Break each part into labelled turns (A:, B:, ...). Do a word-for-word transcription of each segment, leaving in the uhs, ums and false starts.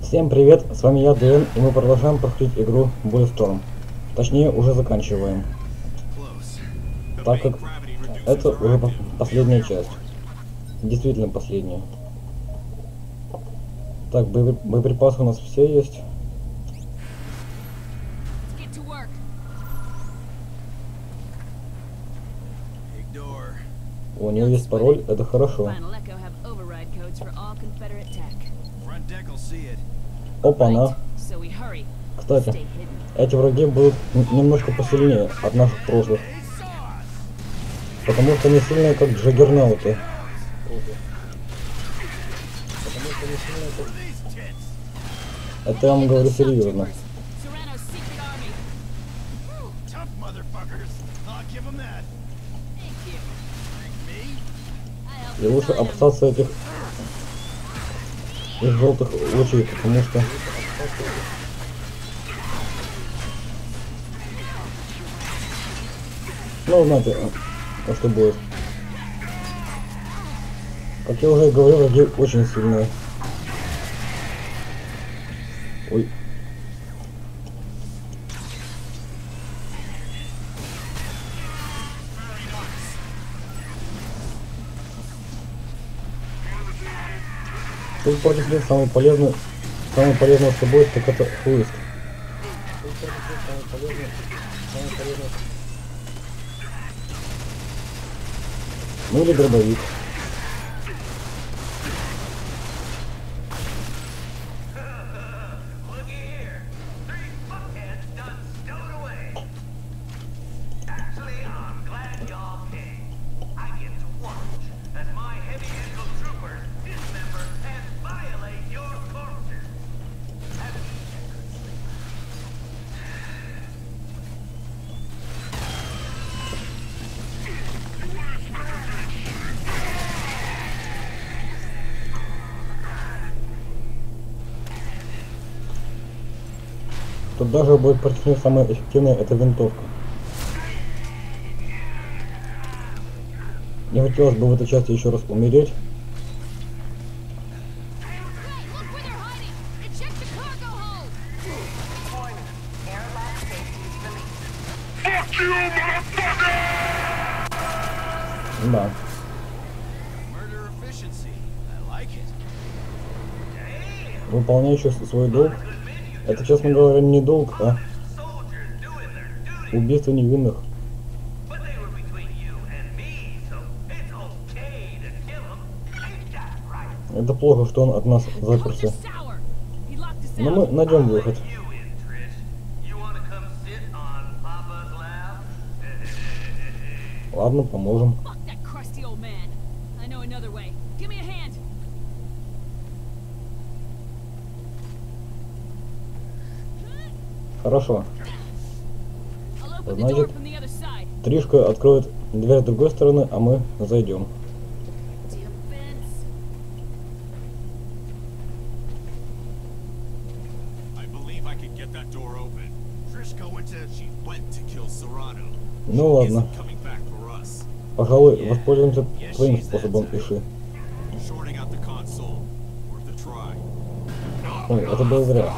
A: Всем привет, с вами я, Дэн, и мы продолжаем проходить игру Bulletstorm. Точнее, уже заканчиваем. Так как это уже последняя часть. Действительно последняя. Так, боепри- боеприпасы у нас все есть. У нее есть пароль, это хорошо. Опа-на. Кстати, эти враги будут немножко посильнее от наших прошлых. Потому что они сильные, как джаггернауты. Это я вам говорю серьезно. И лучше опасаться этих их желтых лучей, потому что ну знаете, а что будет. Как я уже говорил, враги очень сильные. Ой. Тут против них самый полезный, самый полезный с собой, так это хлыст. Тут против них самый полезный, самый полезный. Ну или дробовик. Тут даже будет против них самая эффективная эта винтовка. Не хотелось бы в этой части еще раз умереть. Да. Выполняющий свой долг. Это, честно говоря, не долг, а убийство невинных. Это плохо, что он от нас заперся. Но мы найдем выход. Ладно, поможем. Хорошо. Значит, Тришка откроет дверь с другой стороны, а мы зайдем. Ну ладно. Пожалуй, воспользуемся твоим способом, Иши. Ой, это было зря.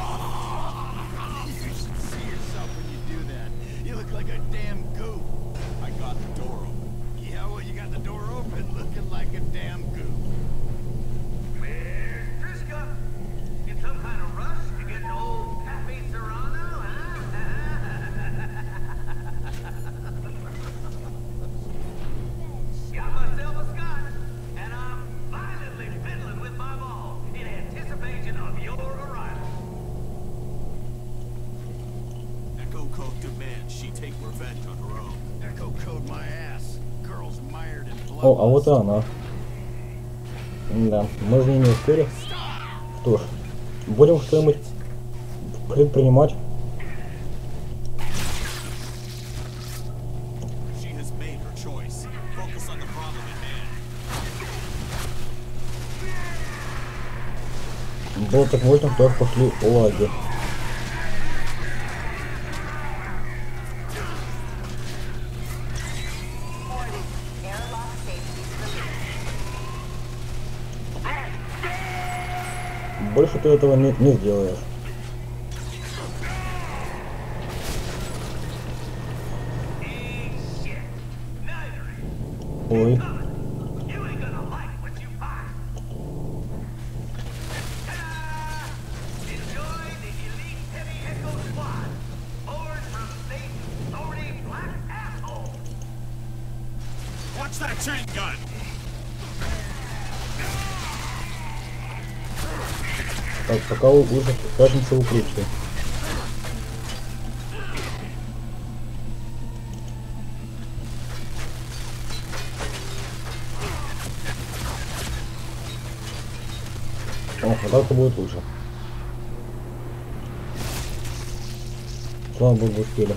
A: О, а вот и она. Да, мы за ней не успели. Что ж, будем что-нибудь предпринимать. Было так мощно, что аж пошли лаги. больше ты этого не, не сделаешь. Ой. Так, пока лучше скажемся в укрытии. О, а так будет лучше. Слава богу, успели.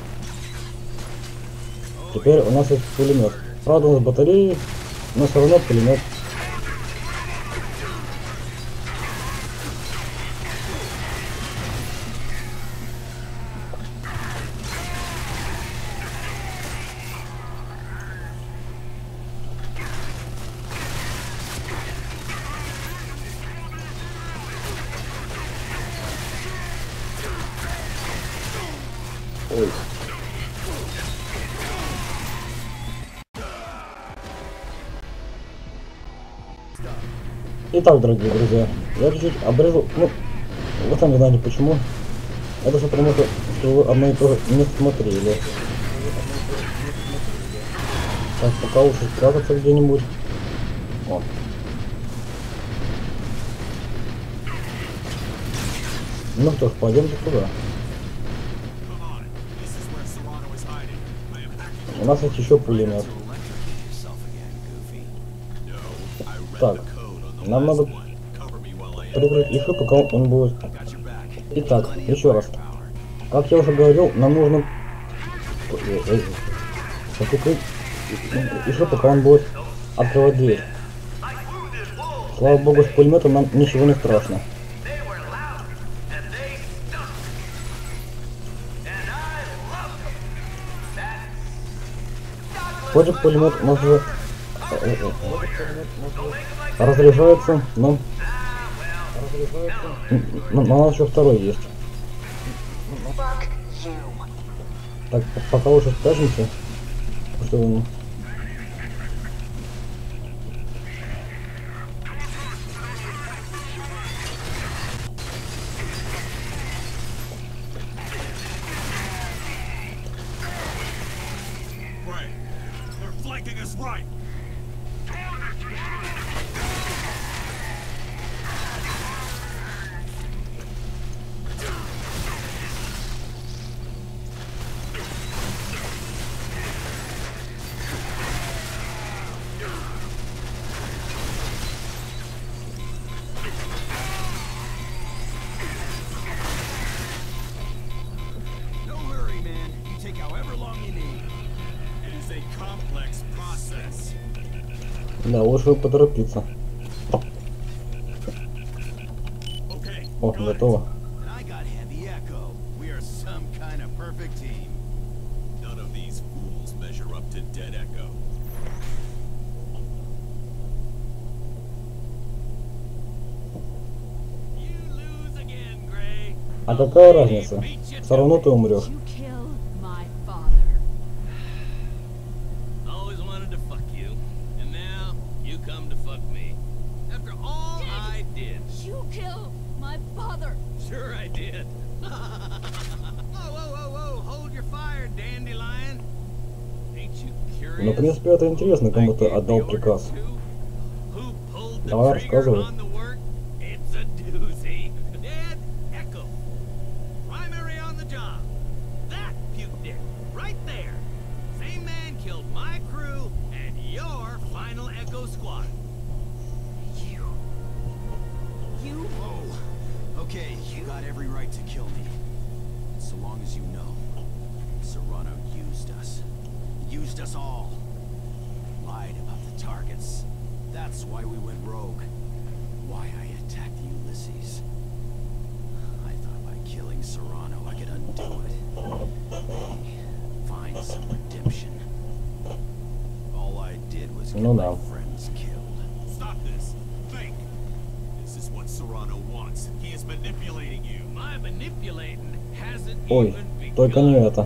A: Теперь у нас есть пулемет. Правда, у нас батареи, но все равно пулемет. Ой. Итак, дорогие друзья, я чуть-чуть обрезал, ну, вы сами знаете почему. Это же потому что, что вы одно и то же не смотрели. Так, пока лучше спрятаться где-нибудь. О. Ну что ж, пойдемте туда. У нас есть еще пулемет. Так, нам надо прикрыть еще, пока он будет. Итак, еще раз. Как я уже говорил, нам нужно прикрыть еще, пока он будет открывать дверь. Слава богу, с пулеметом нам ничего не страшно. Хоть пулемет у нас уже разряжается, но но у нас еще второй есть. Так, пока лучше спрячемся, чтобы... Да, лучше поторопиться. О, готово. А какая разница? Все равно ты умрешь. Ну, в принципе, это интересно, кому ты отдал приказ. Давай, рассказывай.
B: Okay, you got every right to kill me. So long as you know, Serrano used us. Used us all. Lied about the targets. That's why we went rogue. Why I attacked Ulysses. I thought by killing Serrano I could undo it. Find some redemption. All I did was get
A: No,
B: my
A: no.
B: friends killed.
C: Stop this. Think. This is what Serrano wants. He is
A: Ой, только не это.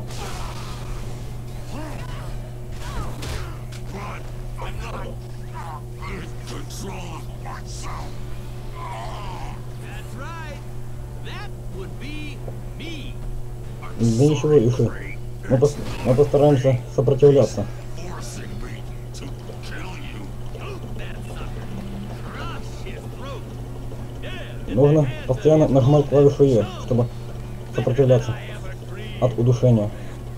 A: Да ничего, Иши. Мы, пос мы постараемся сопротивляться. Нужно постоянно нажимать клавишу Е, чтобы сопротивляться от удушения.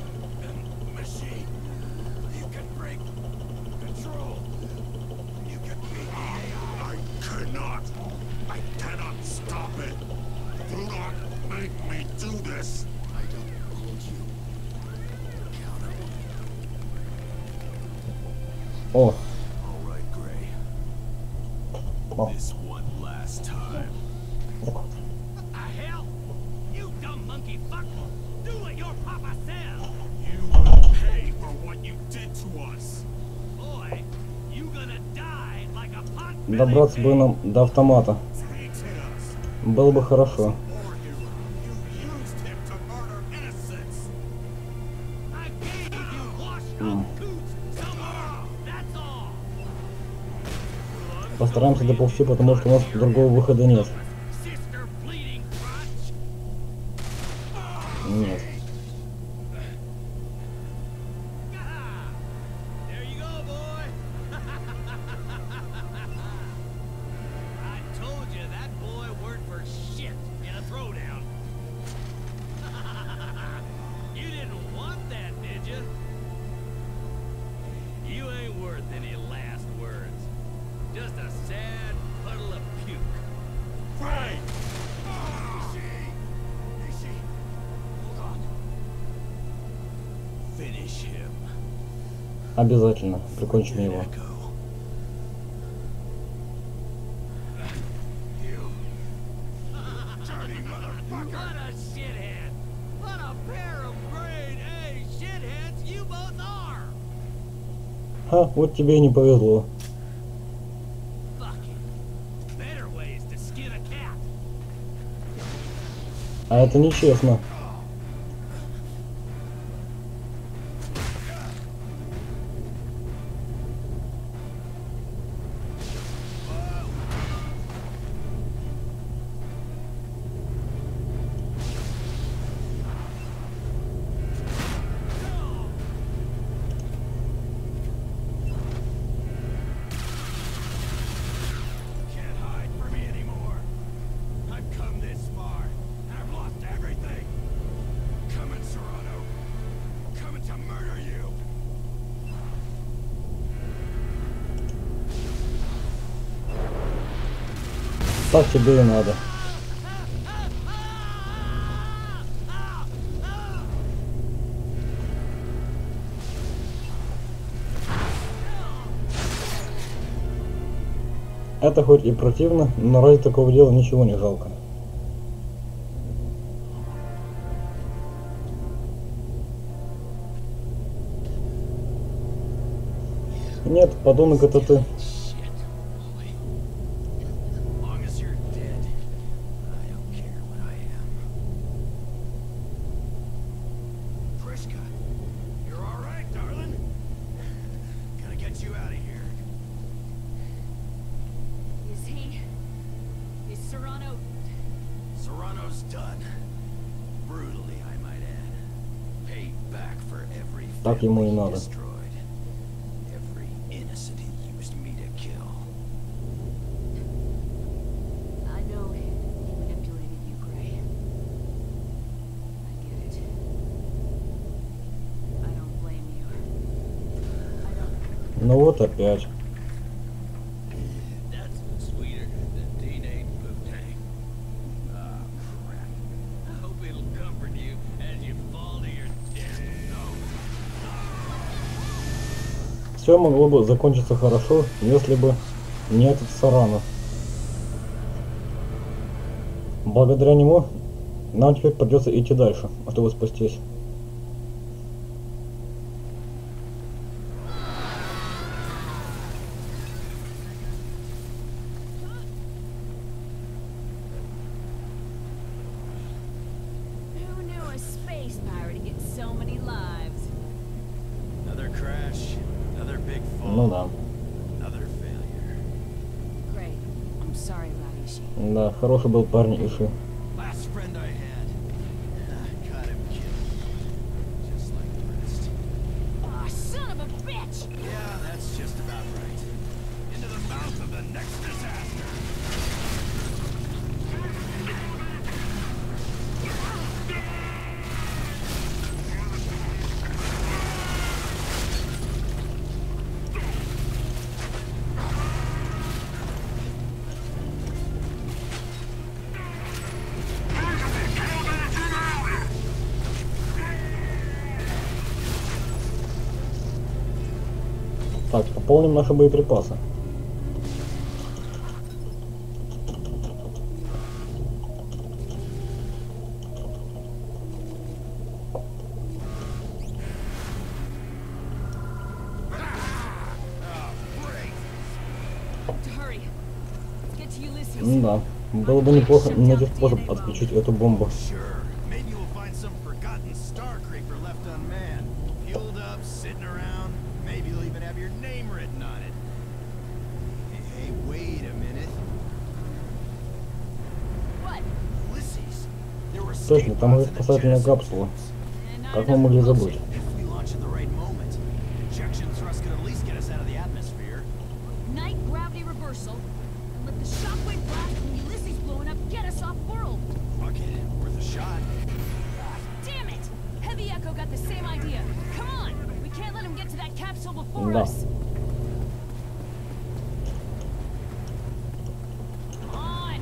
A: О. О. Добраться бы нам до автомата. Было бы хорошо. М. Постараемся доползти, потому что у нас другого выхода нет. Нет. Обязательно прикончим его. Ха, вот тебе и не повезло. А это нечестно. Так тебе и надо. Это хоть и противно, но ради такого дела ничего не жалко. Нет, подонок, это ты. Так ему и надо. Ну вот опять. Все могло бы закончиться хорошо, если бы не этот Саранов. Благодаря нему нам теперь придется идти дальше, чтобы спастись. да.
B: Another failure.
C: Great. I'm sorry about Ishi.
A: Да, хороший был парень Иши.
B: Last friend I had. I got him killed. Just like the rest.
C: Ah, son of a bitch!
B: Yeah, that's just about right. Into the mouth of the next disaster.
A: Так, пополним наши боеприпасы.
C: To hurry. Let's get to Ulysses.
A: Ну да, было бы неплохо найти способ отключить эту бомбу.
B: Sure. Maybe we'll find some forgotten star creeper left unmanned. Fueled up, sitting around. Maybe you'll even have your name written on it. Hey, hey, wait a minute.
C: What?
B: Ulysses. There were
A: Точно,
B: escape
A: там
B: pods
A: же
B: in the
A: спасательная
B: Genesis
A: капсула.
B: tubes.
C: And not
A: Как мы
C: enough
A: могли
C: propulsion.
A: забыть?
B: If we launch in the right moment, ejection thrust could at least get us out of the atmosphere.
C: Ignite gravity reversal and let the shockwave blast from Ulysses blowing up get us off world.
B: Fuck it, worth a shot.
C: Ah, damn it! Heavy Echo got the same idea. Come on! We can't let him get to that capsule before
A: Да.
C: us. On!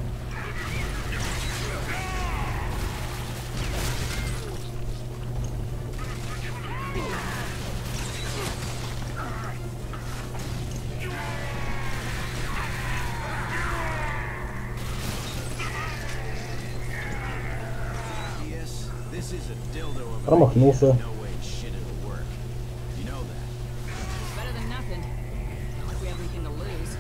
B: Yes, this is a dildo of an
A: Промахнулся.
B: idea. No way shit it'll work. You know that.
C: It's better than nothing. Not like we have anything to lose.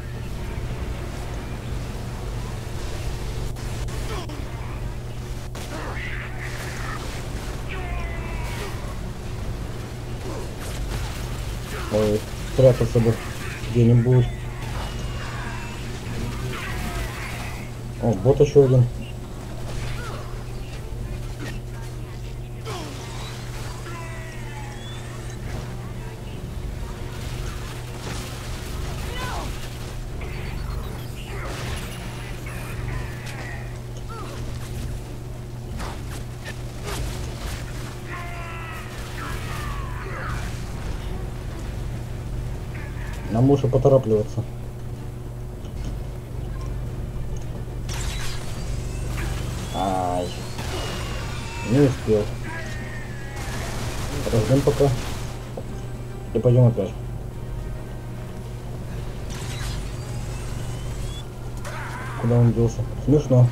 A: Ой, спрятаться бы где-нибудь. О, бот еще один. Нам лучше поторапливаться. Ай, не успел. Подождем пока. И пойдем опять. Куда он делся? Смешно.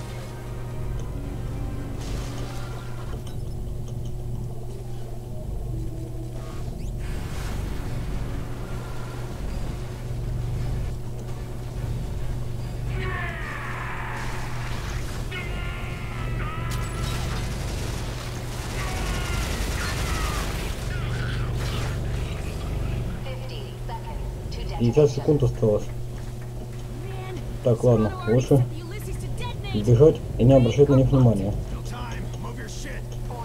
A: пятьдесят секунд осталось. Так, ладно, лучше бежать и не обращать на них внимания.
B: No time. Move your shit.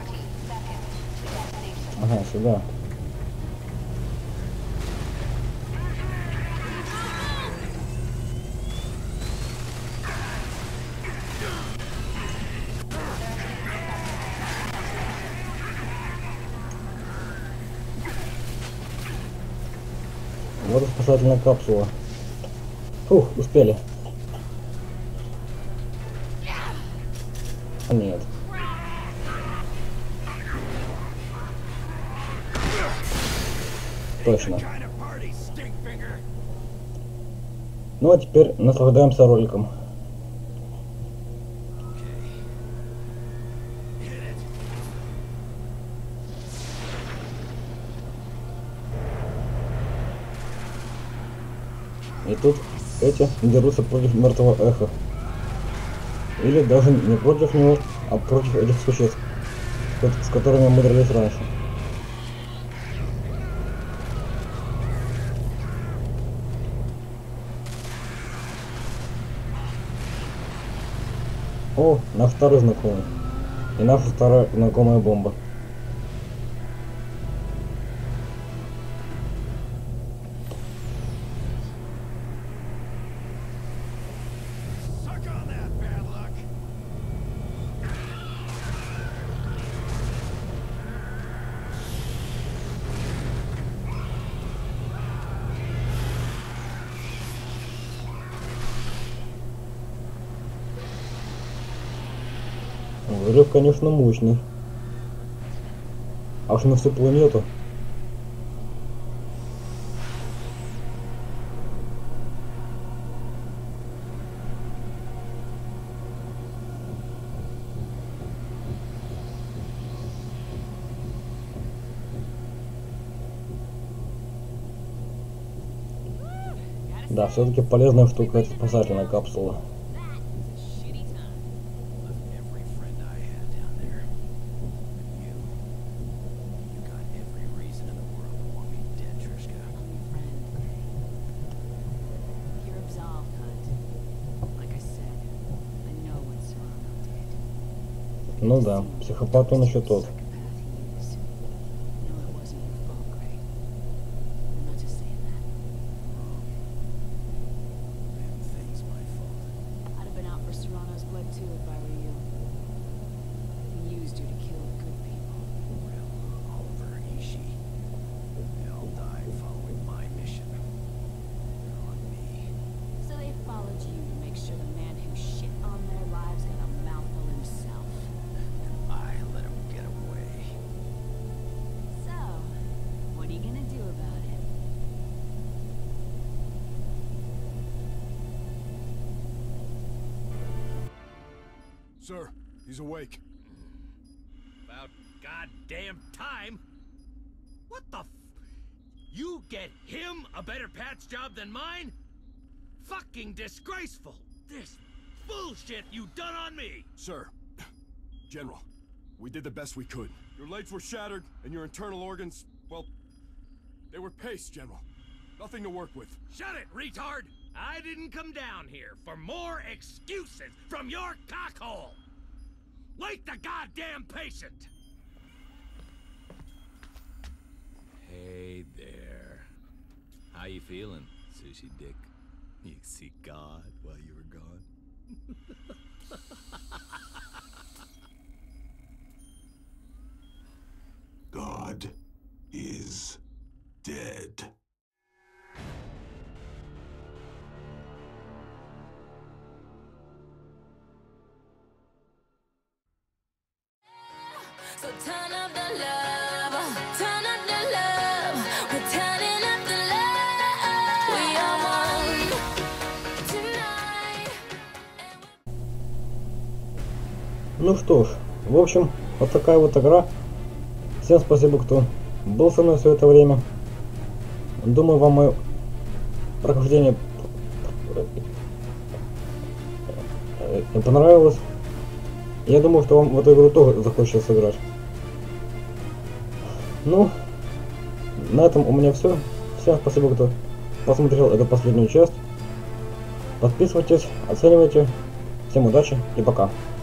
A: Ага, сюда. Вот и спасательная капсула. Фух, успели. А нет. Точно.
B: Kind of party, stink finger.
A: Ну а теперь наслаждаемся роликом.
B: Hit it.
A: И тут эти дерутся против мертвого эха. Или даже не против него, а против этих существ, с которыми мы дрались раньше. О, наш старый знакомый. И наша старая знакомая бомба. Взрыв, конечно, мощный. Аж на всю планету. Да, все-таки полезная штука это спасательная капсула. Ну да, психопат он еще тот.
D: Sir, he's awake.
E: About goddamn time. What the f... You get him a better patch job than mine? Fucking disgraceful. This bullshit you done on me.
D: Sir, General, we did the best we could. Your legs were shattered and your internal organs, well, they were paste, General. Nothing to work with.
E: Shut it, retard! I didn't come down here for more excuses from your cockhole! Wake the goddamn patient!
F: Hey there. How you feeling, Sushi Dick? You see God while you were gone?
G: God is dead.
H: So turn up the love, turn up the love, we're turning up the love. We are one tonight.
A: Ну что ж, в общем, вот такая вот игра. Всем спасибо, кто был со мной все это время. Думаю, вам мое прохождение понравилось. Я думаю, что вам в эту игру тоже захочется сыграть. Ну, на этом у меня все. Всем спасибо, кто посмотрел эту последнюю часть. Подписывайтесь, оценивайте. Всем удачи и пока.